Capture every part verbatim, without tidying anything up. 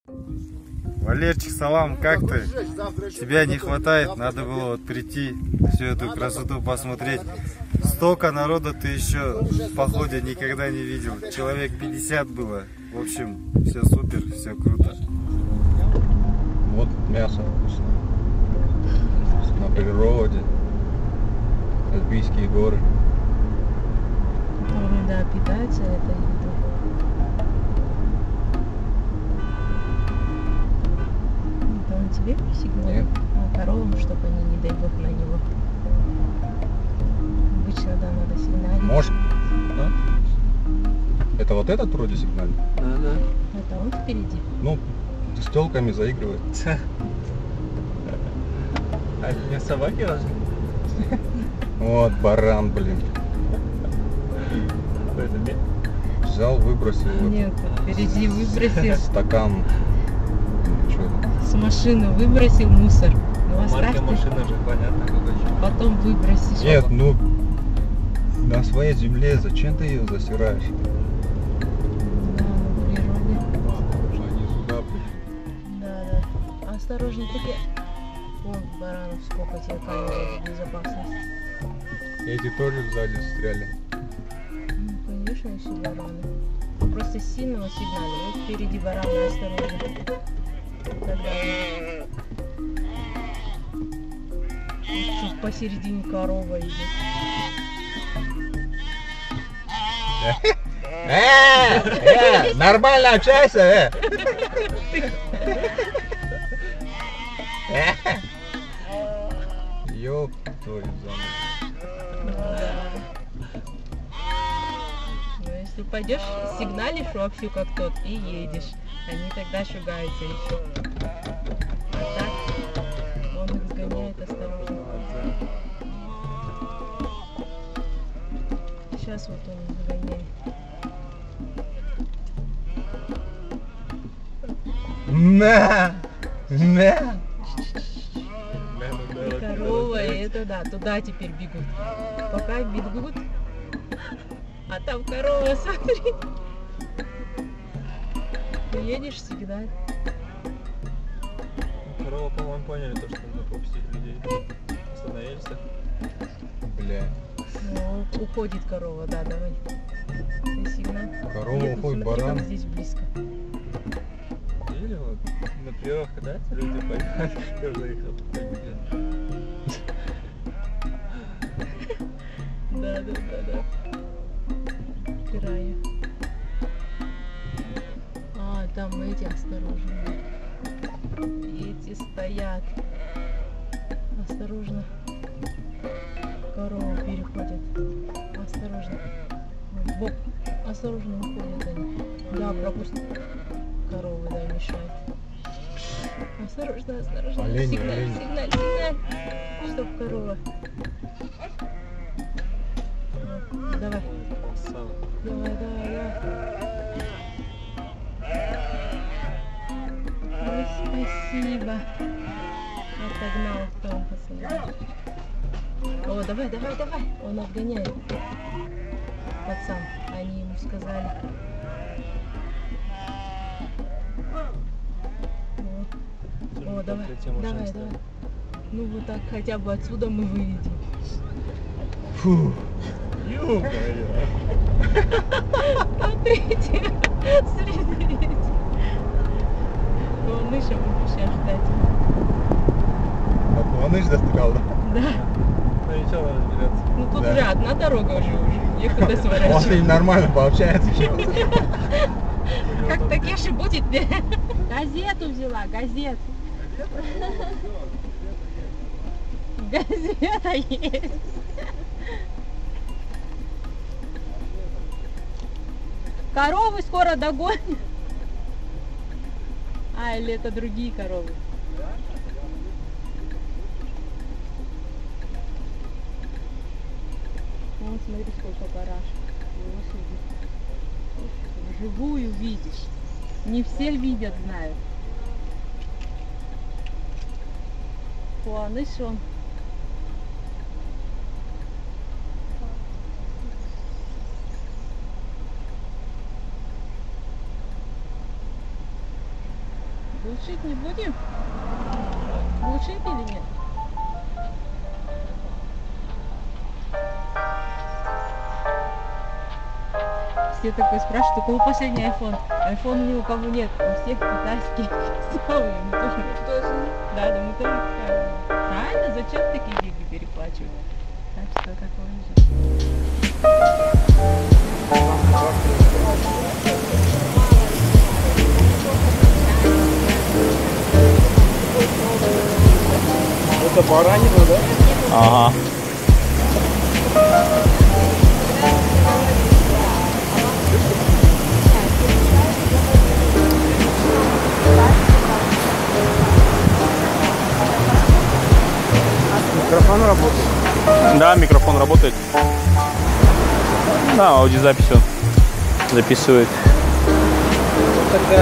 Валерчик, салам, как ты? Тебя не хватает, надо было вот прийти, всю эту красоту посмотреть. Столько народа ты еще в походе никогда не видел. Человек пятьдесят было. В общем, все супер, все круто. Вот мясо вкусно. На природе. Альпийские горы. Которые, да, питаются этой едой. Это он тебе сигнал? А коровам, чтобы они, не дай бог, на него. Обычно, да, надо сигналить. Может? Да? Это вот этот вроде сигналит? Да, да. Это он впереди? Ну, с телками заигрывает. А не собаки должны? Вот баран, блин. Взял, выбросил. Нет, впереди выбросил. Стакан. Что это? С машины выбросил мусор. Ну, оставь Марка ты. машины уже понятно какой. Потом выбросишь. Нет, ну на своей земле зачем ты ее засираешь? Да, на природе. Они сюда пришли. Да, да. Осторожно, таки. Вон, баранов сколько тебе камеры безопасности. Эти тоже сзади застряли. Ну, конечно, все бараны. Просто сильного сигнала. Вот впереди бараны, осторожно. Тогда тут посередине корова идет. Э, э, нормально общайся, э. Ёп твою за Ну, если пойдешь, сигналишь вовсю как тот и едешь. Они тогда шугаются еще. А так он их сгоняет осторожно. Сейчас вот он сгоняет. На! На! И корова, и это да, туда теперь бегут. Пока бегут, а там корова, смотри. Ты едешь всегда. Корова, по-моему, поняли то, что нужно пропустить людей. Остановились так. Бля. Ну, уходит корова, да, давай. Ты сигнал. Корова Нет, ну уходит, смотри, баран. как здесь близко. Видели вот на тревах, да? Люди поймали. Я уже их Да, да, да, да. Края. А, там эти осторожно. Эти стоят. Осторожно. Корова переходит. Осторожно. В бок. Осторожно уходят они. Да, пропусти. Коровы, да, мешают. Осторожно, осторожно. Олень, сигналь, олень. сигналь, сигналь. Чтоб корова. Вот, давай. Красава. Давай, давай, давай. Ой, спасибо. Отогнал кто посмотри. О, давай, давай, давай. Он отгоняет. Пацан, они ему сказали. Вот. О, давай, давай, давай. Ну вот так хотя бы отсюда мы выйдем. Фу. Ё-моё. Смотрите, смотрите. Кулныша будем сейчас ждать. А Куланыш застрял, да? Да. Ну ничего, надо разбираться. Ну тут Да. же одна дорога уже уже. Некуда Он с сворачивать. ним нормально пообщается. Как Такеши будет? Газету взяла, газету. Газета есть. Коровы скоро догонят. А, или это другие коровы? Вон, смотри, сколько барашек. Вживую видишь. Не все видят, знают. Куланыш он. Глушить не будем? Глушить или нет? Все такой спрашивают, у кого последний айфон? Айфон ни у кого нет, у всех китайские. Мы тоже. Да, да, мы тоже. Правильно, зачем такие деньги переплачивать? Так что такое же. Это баранина, да? Ага. Микрофон работает? Да, микрофон работает. Да, аудиозапись он записывает. Тогда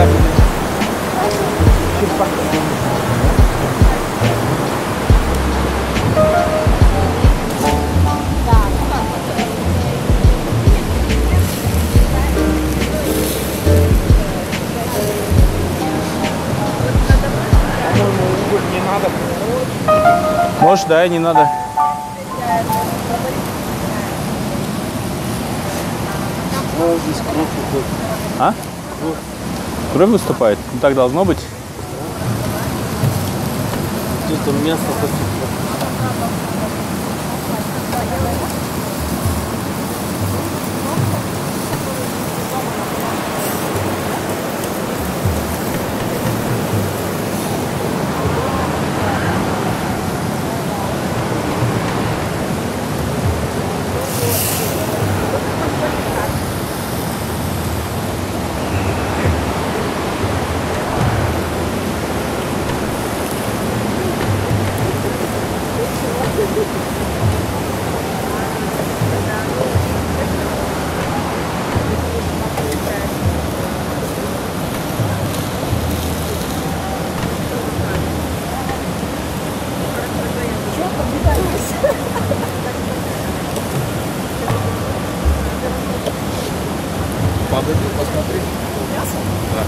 не надо. Может, да, и не надо. Вот здесь кровь уходит. А? Кровь выступает? Ну так должно быть. Где-то мясо потекло. Подойди, посмотри. Мясо? Да.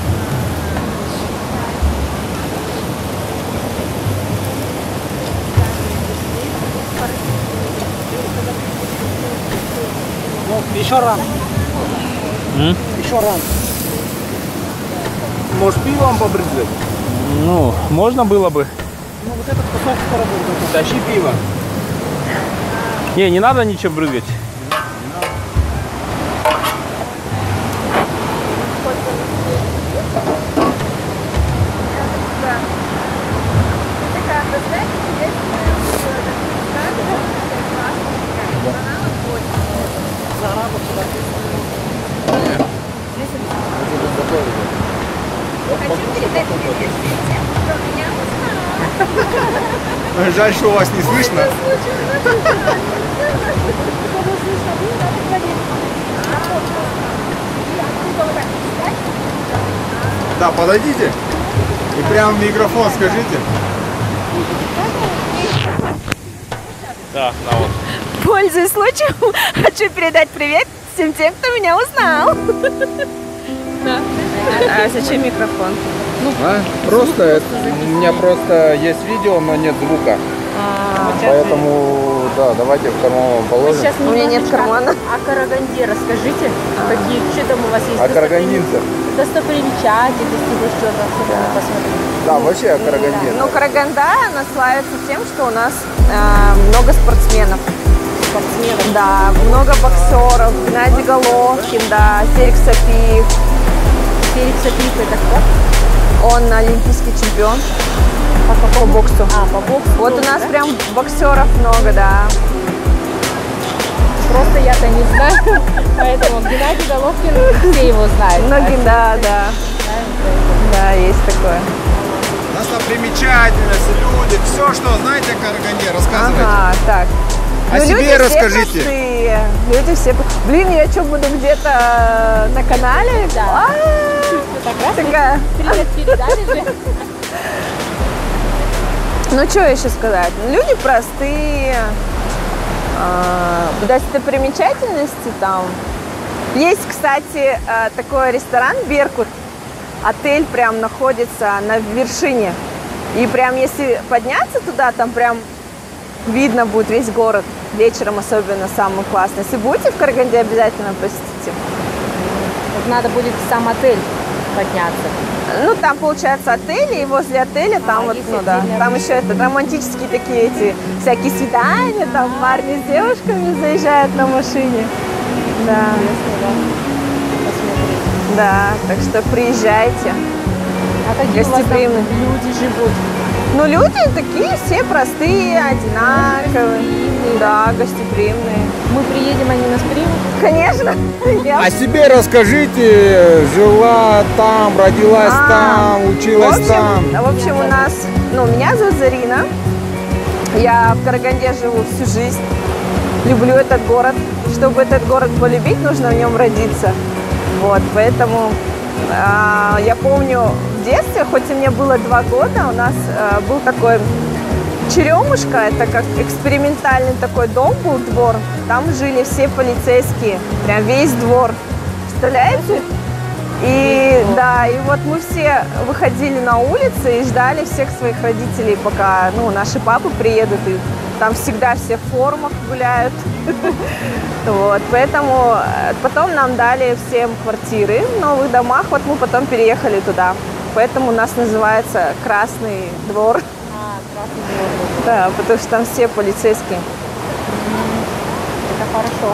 Ну, еще рано. М? Еще рано. Может, пивом побрызгать? Ну, можно было бы. Ну, вот этот кусок скоро будет. Тащи пиво. Не, не надо ничем брызгать. Жаль, что у вас не слышно. Да, подойдите и прямо в микрофон скажите. Да, да, вот. Пользуясь случаем, хочу передать привет всем тем, кто меня узнал. А зачем микрофон? А? Просто, это, у меня просто есть видео, но нет звука. А, Поэтому, да, давайте в карман положим. сейчас у меня нет кармана. О Караганде расскажите, какие, что там у вас есть? А карагандинцев? Достопримечательности или что-то особенно посмотреть. Да, вообще о Караганде. Ну, Караганда, она славится тем, что у нас э, много спортсменов. Спортсменов. Да, много боксеров. Геннадий Головкин, да, Серик Сапиев. Серик Сапиев это кто? Он олимпийский чемпион по, по боксу. А, по боксу. Вот тоже, у нас да? прям боксеров много, да. Просто я-то не знаю, поэтому Геннадий Головкин, все его знают. Многие, да, да. Да, есть такое. Достопримечательности, люди, все, что знаете о Караганде, рассказывайте. Ага, так. О Ну, себе люди все расскажите. простые. Люди все... Блин, я что, буду где-то на канале? Да. А-а-а. Как раз Такая. привет передали же. Ну, что еще сказать? Ну, люди простые. А, достопримечательности там. Есть, кстати, а, такой ресторан «Беркут». отель прям находится на вершине. И прям если подняться туда, там прям видно будет весь город. Вечером особенно самый классный. Если будете в Караганде, обязательно посетите. Вот надо будет в сам отель подняться. Ну, там, получается, отели, и возле отеля там А, вот, есть ну да, отдельные там еще это, романтические такие эти, всякие свидания, там парни с девушками заезжают на машине. Да, Посмотреть. да, так что приезжайте. А какие у вас там Гостеприимные. люди живут? Ну, люди такие все простые, одинаковые. Гостеприимные. Да, гостеприимные. Мы приедем, они нас примут? Конечно. Я- О себе расскажите. Жила там, родилась А, там, В училась общем, там. в общем, у нас, ну, меня зовут Зарина. Я в Караганде живу всю жизнь. Люблю этот город. Чтобы этот город полюбить, нужно в нем родиться. Вот, поэтому а, я помню в детстве, хоть и мне было два года, у нас а, был такой Черемушка, это как экспериментальный такой дом был, двор. Там жили все полицейские, прям весь двор. Представляете? И да, и вот мы все выходили на улицы и ждали всех своих родителей, пока, ну, наши папы приедут, и там всегда все в формах гуляют. Вот, поэтому потом нам дали всем квартиры в новых домах, вот мы потом переехали туда. Поэтому у нас называется Красный двор. А, Красный двор. Да, потому что там все полицейские. Это хорошо.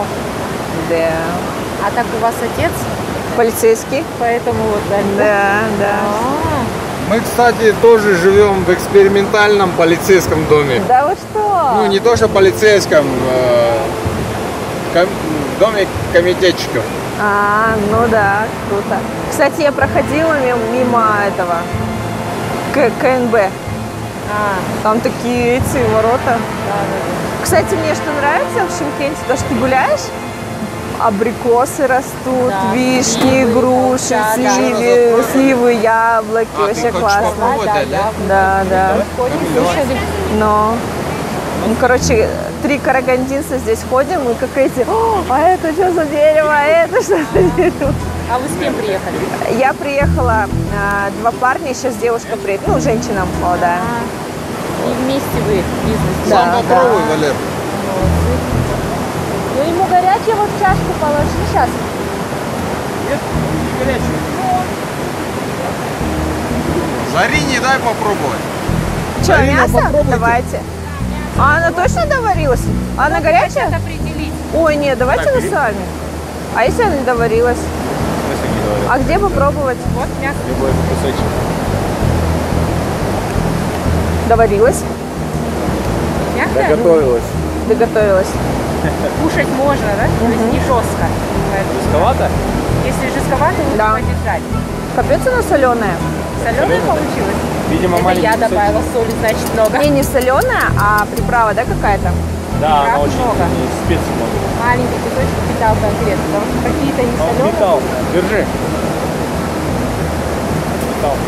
Да. А так у вас отец? Полицейский. Поэтому вот да. Да, да. А, Мы, кстати, тоже живем в экспериментальном полицейском доме. Да вы что? Ну, не то, что полицейском, э, ком- доме комитетчиков. А, ну да, круто. Кстати, я проходила мимо, мимо этого К- КНБ. а, Там такие эти ворота. да, да. Кстати, мне что нравится в Шымкенте, то, что ты гуляешь, абрикосы растут, Да, вишни, сливы, груши, да, да. сливы, сливы, яблоки, А, ты вообще хочешь классно. попробовать? Да, да, да? я Да, да. ходим, слышали. Но, ну, короче, три карагандинца здесь ходим, и как эти, «О, а это что за дерево, а это что за дерево?» А вы с кем приехали? Я приехала, а, два парня, сейчас девушка приехала, ну, женщина молодая. А, и вместе вы бизнес. Да, Сам попробуй, да. Валер. Ну ему горячее вот в чашку положи сейчас. Зарине дай попробовать. Что, Марина, мясо? попробуйте. Давайте. А она точно доварилась? А она горячая? Определить. Ой, нет, давайте вы сами. А если она не доварилась? А где попробовать? Вот мясо. Любой кусочек. Доварилась? Мягкое? Доготовилась. Доготовилась. Кушать можно, да? То есть не жестко. Поэтому, Жестковато? если жестковато, лучше Да. подержать. Капец она соленая. Соленое получилось? Видимо, Это маленький я кусочек. добавила соли, значит, много. Не, не соленая, а приправа, да, какая-то? Да, она Приправ очень много. специи много. Маленький кусочек питал конкретно, потому что какие-то не А он соленые. металл. Держи. Металл.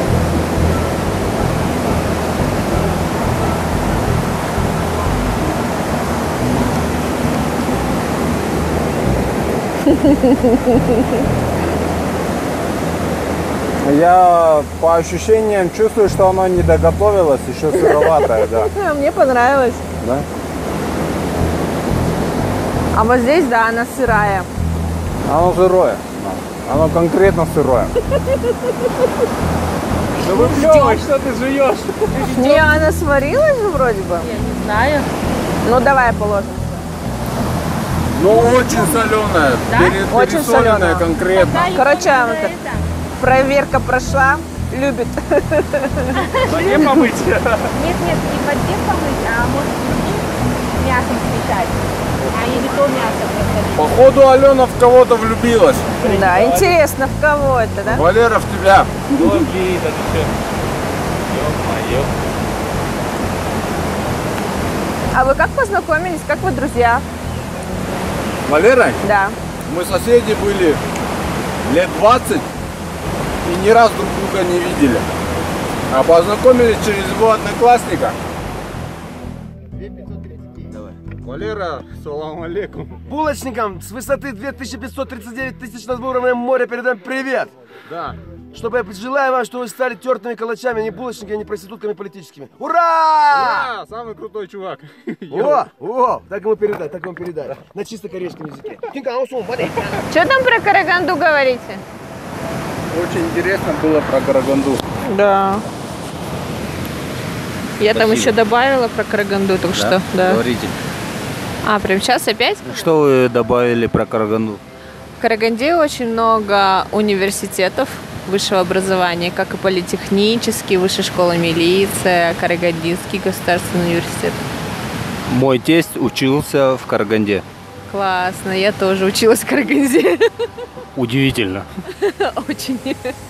Я по ощущениям чувствую, что оно не доготовилось, еще сыроватое, да. А, мне понравилось. Да? А вот здесь, да, она сырая. Оно сырое. Оно конкретно сырое. Да выплевывай, что ты жуешь? Не, она сварилась же вроде бы. Я не знаю. Ну, давай положим. Ну, очень соленое. Да? Очень соленое. конкретно. Короче, вот так. Проверка прошла. Любит. Не помыть. Нет, нет, не под тем помыть, а может другим мясом смешать. А или то мясо просто. Походу Алена в кого-то влюбилась. Да, интересно, в кого это, да? Валера, в тебя. Долгий, это все. Ё-моё. А вы как познакомились? Как вы друзья? Валера, Да. мы соседи были лет двадцать и ни разу друг друга не видели. А познакомились через его одноклассника. Валера, салам алейкум. Булочникам с высоты две тысячи пятьсот тридцать девять тысяч над уровнем моря передаем привет! Да. Чтобы я желаю вам, чтобы вы стали тертыми калачами, а не булочниками, а не проститутками политическими. Ура! Ура! Самый крутой чувак. О, о, так ему передай, так ему передай. На чисто корейском языке. Что там про Караганду говорите? Очень интересно было про Караганду. Да. Я Спасибо. там еще добавила про Караганду только Да? что. Да. Говорите. А, прям сейчас опять? Что вы добавили про Караганду? В Караганде очень много университетов высшего образования, как и политехнический, высшая школа милиция, Карагандинский государственный университет. Мой тесть учился в Караганде. Классно, я тоже училась в Караганде. Удивительно. Очень.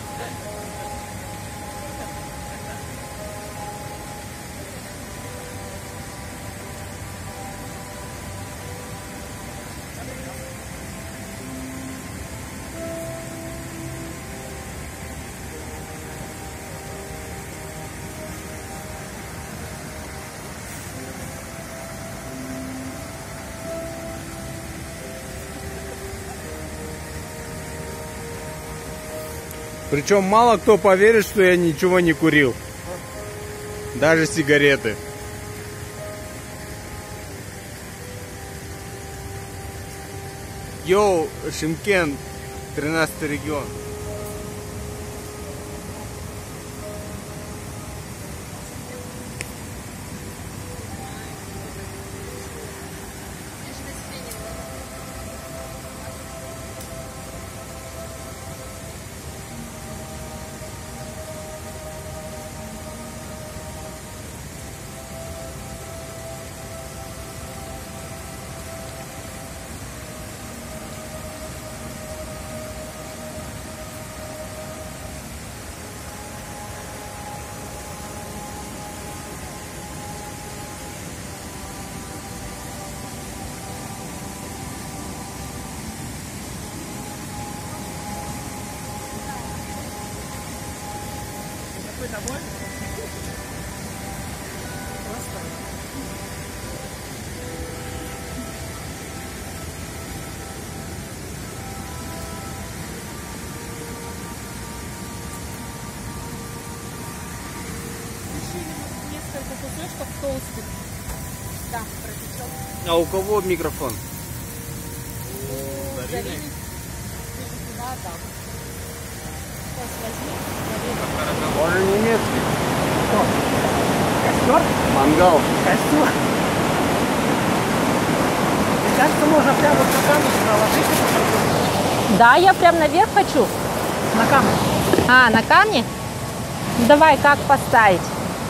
Причем мало кто поверит, что я ничего не курил. Даже сигареты. Йоу, Шимкент, тринадцатый регион. Несколько кусочков толстых. Да, пропечет. А у кого микрофон? У Зарины. Да, да. Сейчас возьми. Он же немецкий. Костер? Мангал. Костер. Мне кажется, можно прямо вот на камушек наложить. Да, я прям наверх хочу. На камень. А, на камне? Ну, давай, как поставить?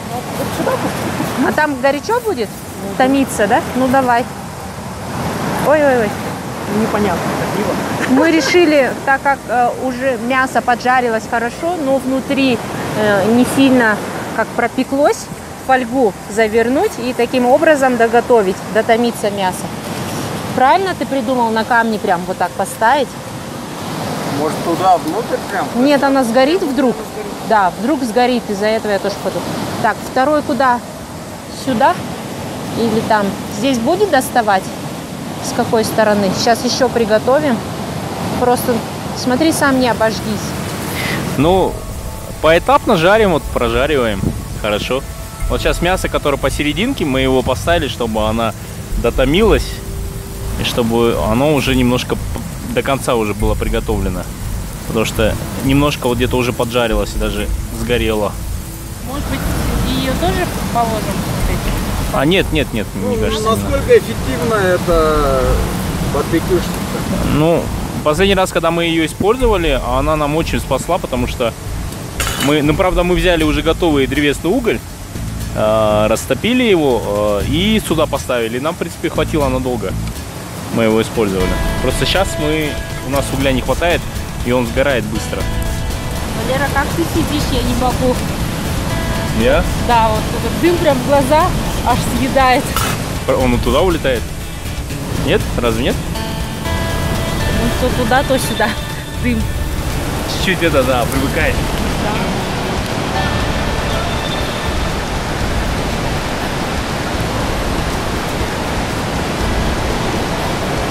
А там горячо будет? Томиться, да? Ну, давай. Ой-ой-ой. Непонятно. Мы решили, так как э, уже мясо поджарилось хорошо, но внутри э, не сильно как пропеклось, фольгу завернуть и таким образом доготовить, дотомиться мясо. Правильно ты придумал на камне прям вот так поставить? Может туда внутрь прям? Нет, она сгорит вдруг. Да, вдруг сгорит, из-за этого я тоже подумала. Так, второй куда? Сюда? Или там? Здесь будет доставать? С какой стороны? Сейчас еще приготовим. Просто смотри, сам не обожгись. Ну, поэтапно жарим, вот прожариваем. Хорошо. Вот сейчас мясо, которое посерединке, мы его поставили, чтобы она дотомилась. И чтобы оно уже немножко до конца уже было приготовлено. Потому что немножко вот где-то уже поджарилось и даже сгорело. Может быть, ее тоже положим? А нет, нет, нет, мне Ну, кажется. не надо. насколько эффективно это барбекюшница? Ну, последний раз, когда мы ее использовали, она нам очень спасла, потому что мы, ну, правда, мы взяли уже готовый древесный уголь, э, растопили его э, и сюда поставили. И нам, в принципе, хватило надолго. Мы его использовали. Просто сейчас мы, у нас угля не хватает, и он сгорает быстро. Валера, как ты сидишь, я не могу. Я? Да, вот этот дым прям в глаза аж съедает. Он и туда улетает? Нет? Разве нет? Ну, то туда, то сюда. Дым. Чуть-чуть это, да, привыкает.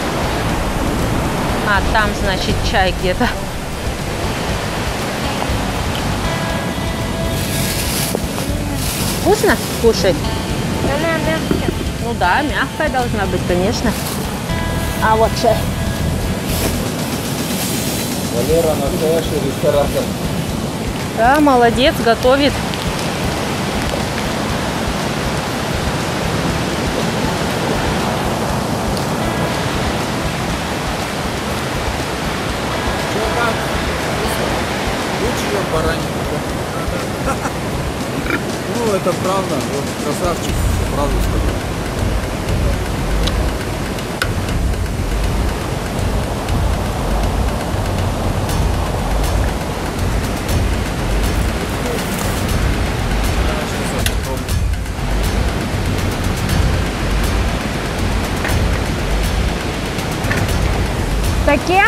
А, там, значит, чай где-то. вкусно кушать? Она мягкая. Ну да, мягкая должна быть, конечно. А вот чай. Валера настоящий ресторатор. Да, молодец, готовит. Лучше, чем баранину. Ну, это правда. Вот красавчик, правду сказал. Таке?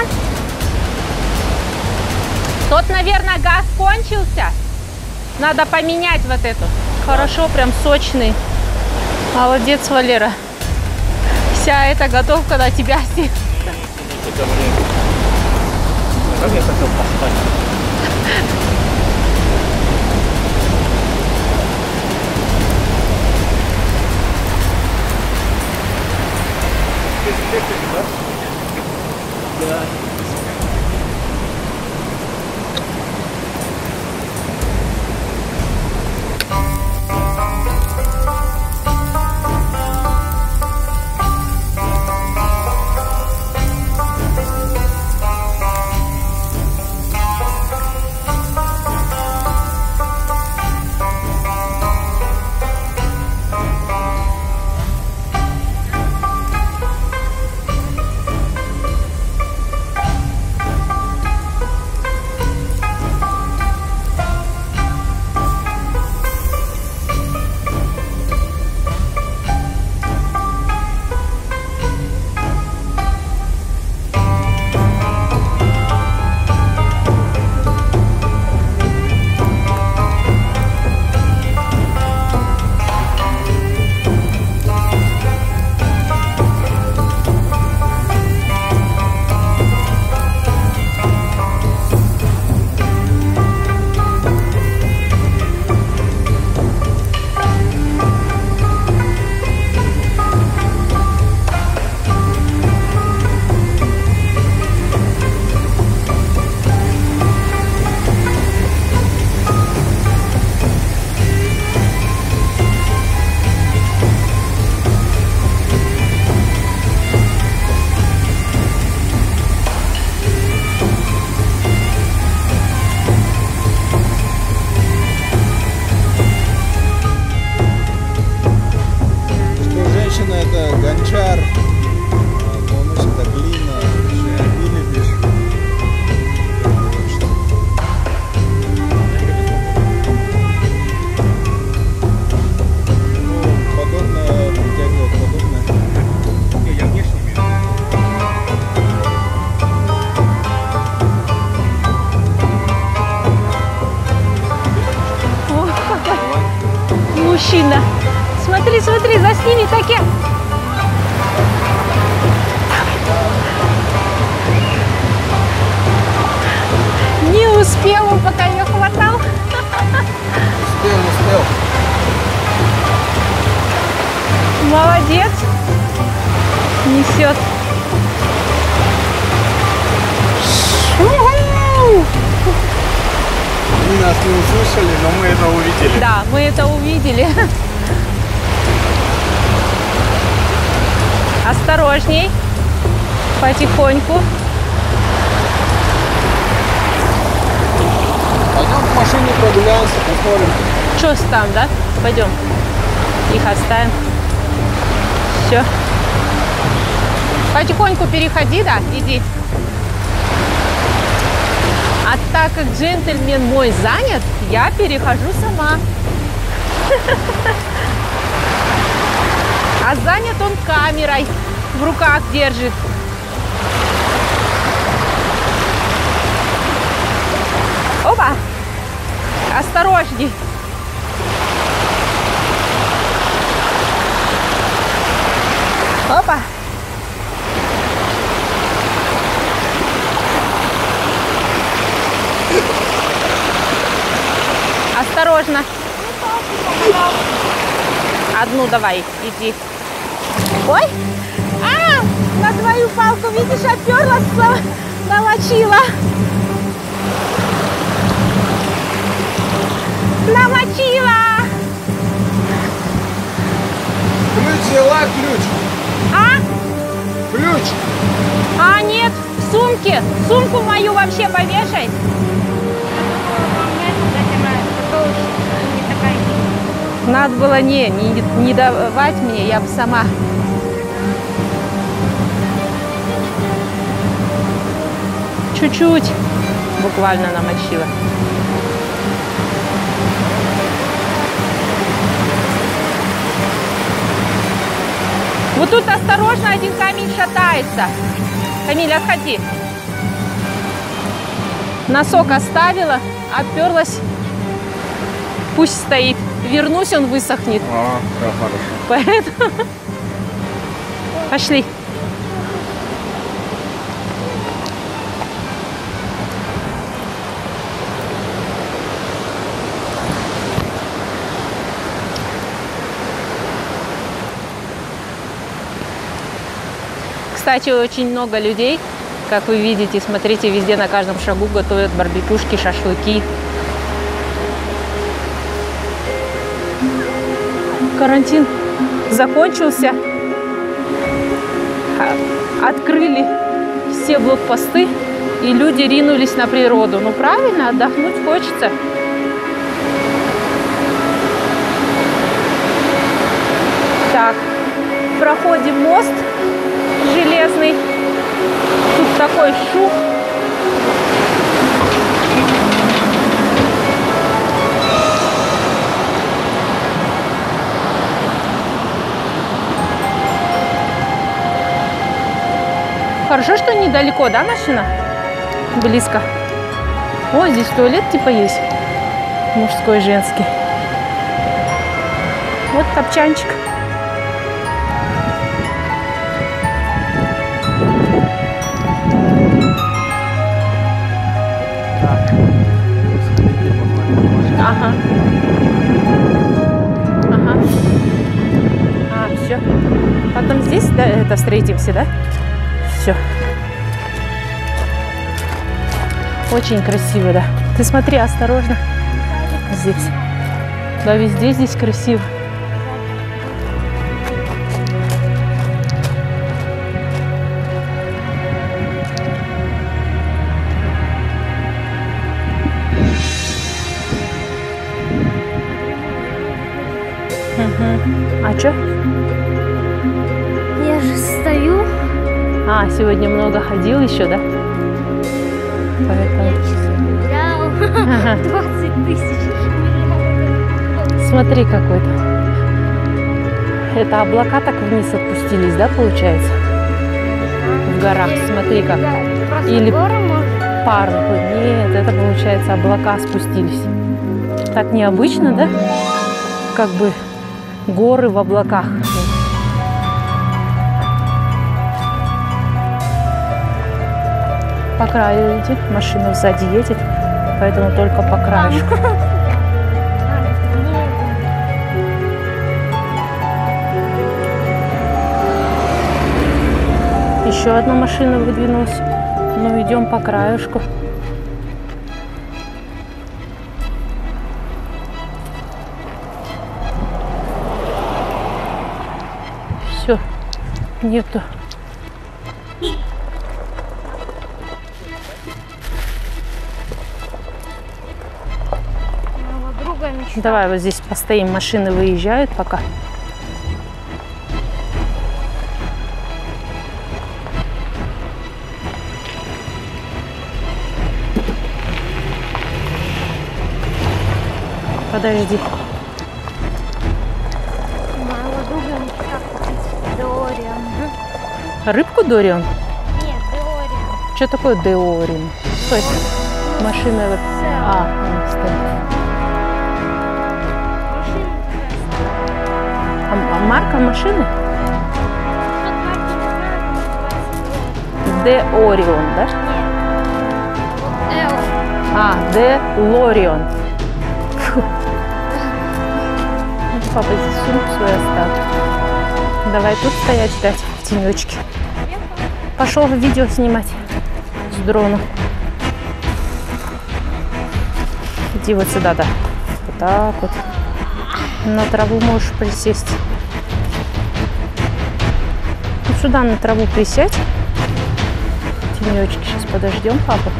Тот, наверное, газ кончился. Надо поменять вот эту. Хорошо, прям сочный. Молодец, Валера. Вся эта готовка на тебя. Как я хотел поспать. Да. Это гончар, полностью это глина, или лишь. Ну, подобное притягивает подобное. Я внешне вижу. О, какой мужчина. Смотри, смотри, засніми таке. Не успел он, пока ее хватал. Успел, успел. Молодец. Несет. Они нас не услышали, но мы это увидели. Да, мы это увидели. Осторожней. Потихоньку. Пойдем в машине прогуляемся, посмотрим. Что там, да? Пойдем. Их оставим. Все. Потихоньку переходи, да, иди. А так как джентльмен мой занят, я перехожу сама. А занят он камерой, в руках держит. Опа! Осторожней. Опа! Осторожно. Одну давай, иди. Ой! А! На твою палку, видишь, оперлась, намочила. Намочила! Ключ взяла, ключ. А? Ключ. А, нет, в сумке. Сумку мою вообще повешай. Надо было не, не, не давать мне, я бы сама. Чуть-чуть буквально намочила. Вот тут осторожно, один камень шатается. Камиль, отходи. Носок оставила, оперлась. Пусть стоит. Вернусь, он высохнет. А, да, хорошо. Поэтому пошли. Кстати, очень много людей, как вы видите, смотрите, везде на каждом шагу готовят барбекюшки, шашлыки. Карантин закончился, открыли все блокпосты, и люди ринулись на природу. Ну правильно, отдохнуть хочется. Так, проходим мост железный. Тут такой шум. Хорошо, что недалеко, да, машина? Близко. О, здесь туалет типа есть. Мужской, женский. Вот топчанчик. Ага. Ага. А, все. Потом здесь, да, это встретимся, да? Все. Очень красиво, да. Ты смотри, осторожно. Здесь. Да, везде здесь красиво. Угу. А что? Я же стою. А, сегодня много ходил еще, да? Поэтому... Я двадцать тысяч. Смотри, какой-то. Это облака так вниз отпустились, да, получается? В горах, смотри как. Или пар. Нет, это получается облака спустились. Так необычно, да? Как бы горы в облаках. По краю идти, машина сзади едет, поэтому только по краешку. Еще одна машина выдвинулась. Ну, идем по краешку. Все, нету. Давай вот здесь постоим, машины выезжают пока. Подожди. Моего друга мечта купить Деориан. Рыбку Дориан? Нет, Деориан. Что такое Деориан? Стой. Машина вот... А, он стоит. А марка машины? Деорион, да? Нет. А, Делорион. Папа здесь сумку свою оставил. Давай тут стоять, ждать в тенечке. Пошел видео снимать с дрона. Иди вот сюда, да. Вот так вот. На траву можешь присесть. Вот сюда на траву присядь. Тенечки. Сейчас подождем папу.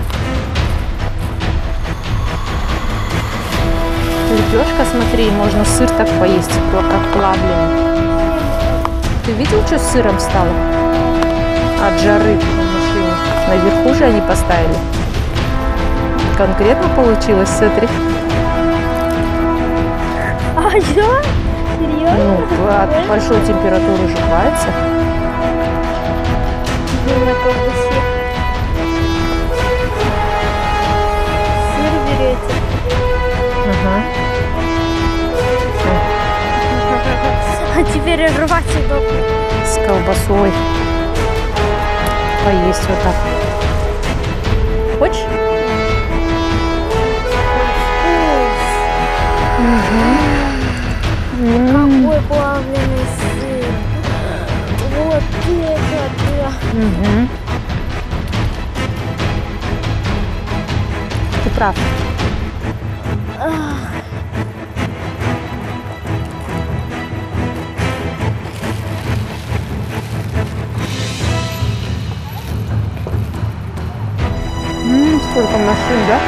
Лепешка, смотри, можно сыр так поесть, как плавленый. Ты видел, что с сыром стало? От жары в машине. Наверху же они поставили. Конкретно получилось, смотри. А что? Серьезно? Ну, от большой температуры сжигается. На колбасе. Сыр берете. Ага. А теперь рвать удобно. С колбасой. Поесть вот так. Хочешь? Угу. Какой плавленый сыр. Вот это да. Угу. Ты прав. М-м, сколько машин, да?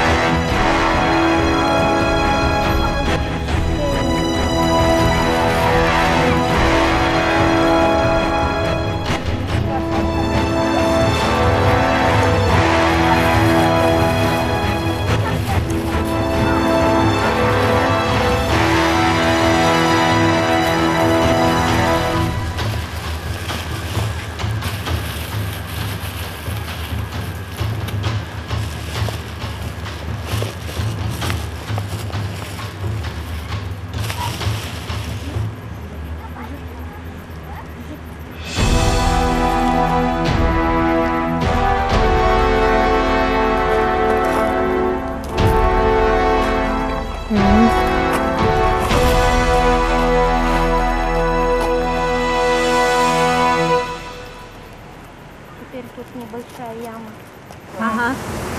Теперь тут небольшая яма. Ага.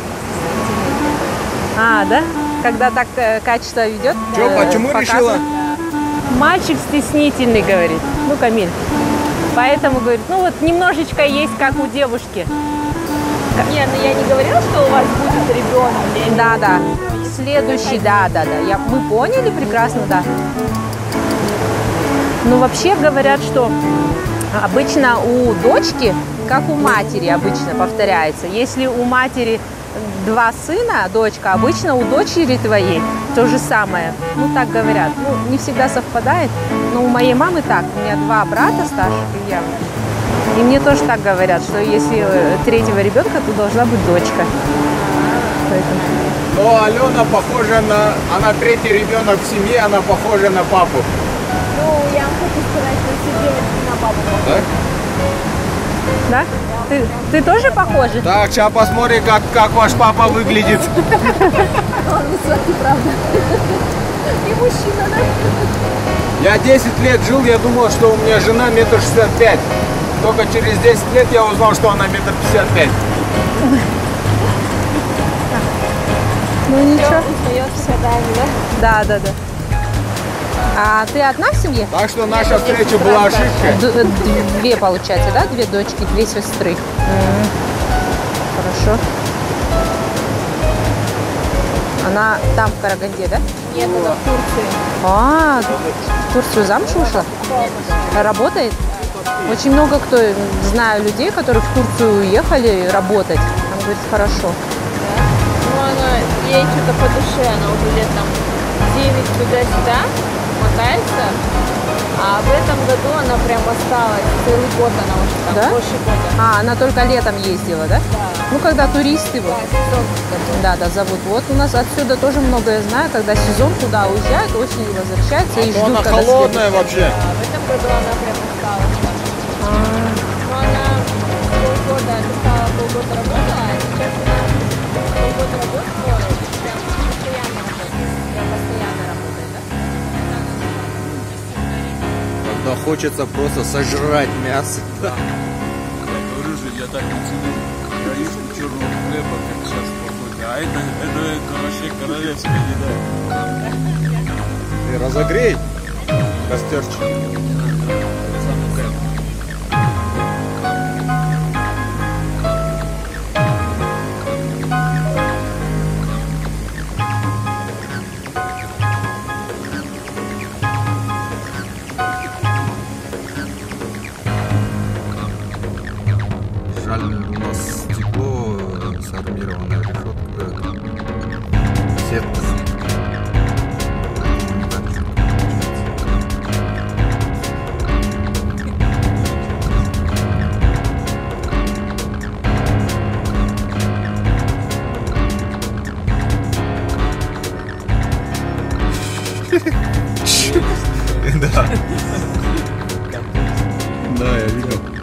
А, да? Когда так э, качество ведет? Чё, э, почему показывает? решила? Мальчик стеснительный, говорит. Ну, Камиль. Поэтому, говорит, ну вот немножечко есть, как у девушки. Не, ну я не говорила, что у вас будет ребенок. Да, да. Следующий, да, да, да. Я, мы поняли прекрасно, да. Ну, вообще говорят, что обычно у дочки, как у матери обычно повторяется. Если у матери два сына, дочка, обычно у дочери твоей то же самое. Ну, так говорят. Ну, не всегда совпадает, но у моей мамы так. У меня два брата старших, и я. И мне тоже так говорят, что если третьего ребенка, то должна быть дочка. Поэтому... Но Алена похожа на... Она третий ребенок в семье, она похожа на папу. Ну, я вам хочу сказать, что себе на папу похожа. Да? Ты, ты тоже похожа? Так, сейчас посмотрим, как, как ваш папа выглядит. Он высокий, правда. И мужчина, да? Я десять лет жил, я думал, что у меня жена метр шестьдесят пять. Только через десять лет я узнал, что она метр пятьдесят пять. Ну ничего. Устаешься годами, Да, да? да, да. А ты одна в семье? Так что наша встреча была ошибкой. Д- Две, получается, да? Две дочки, две сестры. М. Хорошо. Она там, в Караганде, да? Нет, это в Турции. А, в Турцию замуж вышла? Работает? Очень много кто, знаю людей, которые в Турцию уехали работать. Она говорит, хорошо. Ну, она, ей что-то по душе, она уже лет там девять туда-сюда мотается. А в этом году она прям осталась. Целый год она уже там, Да? больше года. А, она только летом ездила, да? Да. Ну, когда туристы вот. Да, сезон, кстати. Да, да, зовут. Вот у нас отсюда тоже многое знаю, когда сезон туда уезжают, осенью возвращаются и ждут, Она когда холодная следующий. вообще. Да, в этом году она прям осталась. А, Но она полгода, отдыхала, полгода работала, а сейчас она полгода работала, прям постоянно работает. Прям постоянно работает, да? Но хочется просто сожрать мясо. Да. Я говорю же, я так не ценю краишку черного хлеба, как сейчас в походе. А это, это, это вообще королевская еда. И разогрей костерчик. Жаль, у нас стекло, сармированная решетка, сетка. Да. Да, я видел.